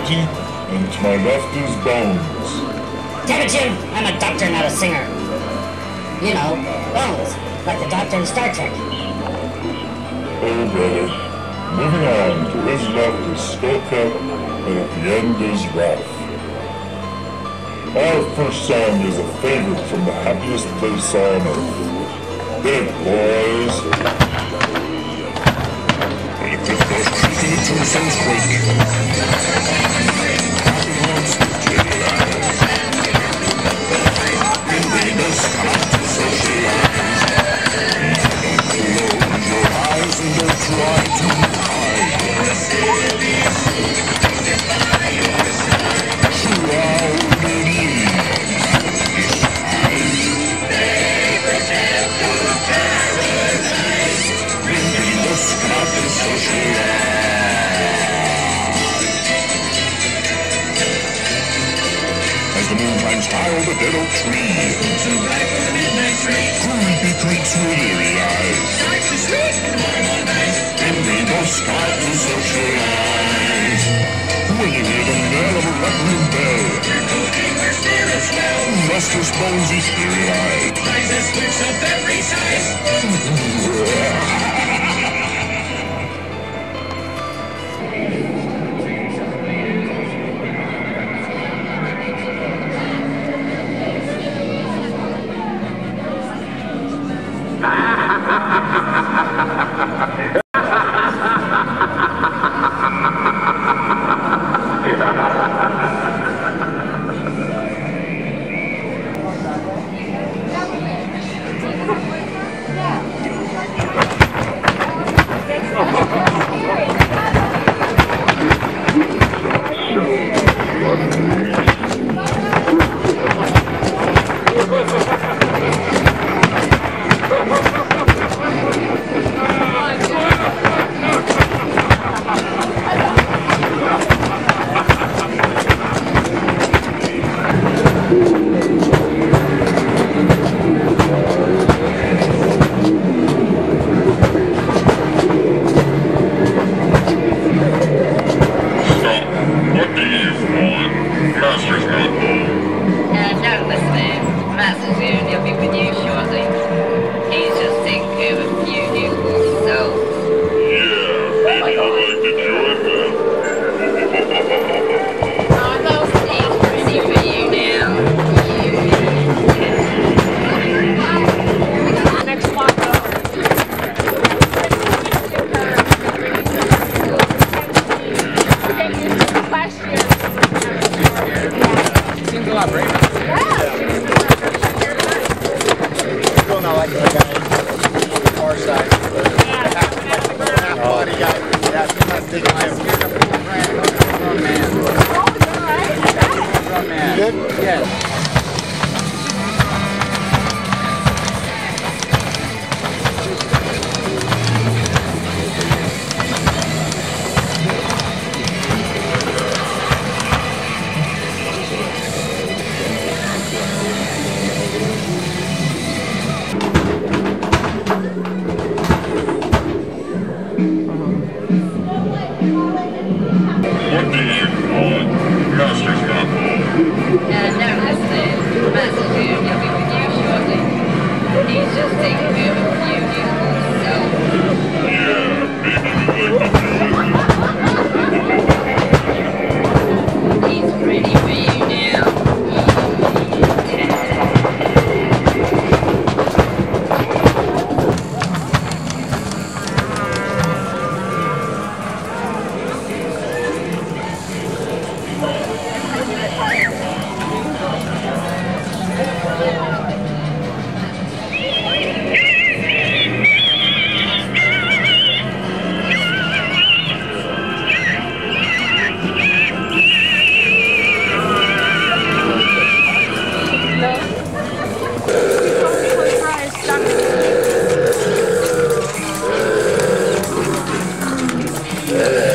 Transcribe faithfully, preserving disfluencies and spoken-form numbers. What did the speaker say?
Mickey, and to my left is Bones. Damn it, Jim! I'm a doctor, not a singer. You know, Bones, like the doctor in Star Trek. Oh, brother. Moving on, to his left is Skullcap, and at the end is Ralph. Our first song is a favorite from the happiest place on earth. Hit it, boys! Electric force creeping into the sun's quake. Happy monsters, little eyes. Invaders come out to socialize. Don't close your eyes and don't try to hide. Shrouded in they pretend to paradise. Invaders come out to socialize. As the moon climbs high over the dead oak tree, to right for the midnight tree, creepy creeps with eerie eyes. Start to sleep, come on, night, and rainbows start to socialize. When you hear the knell of a rattling bell, you're cooking where spirits dwell. Restless bones, he's teary-eyed. Eyes a switch of every size. Yeah.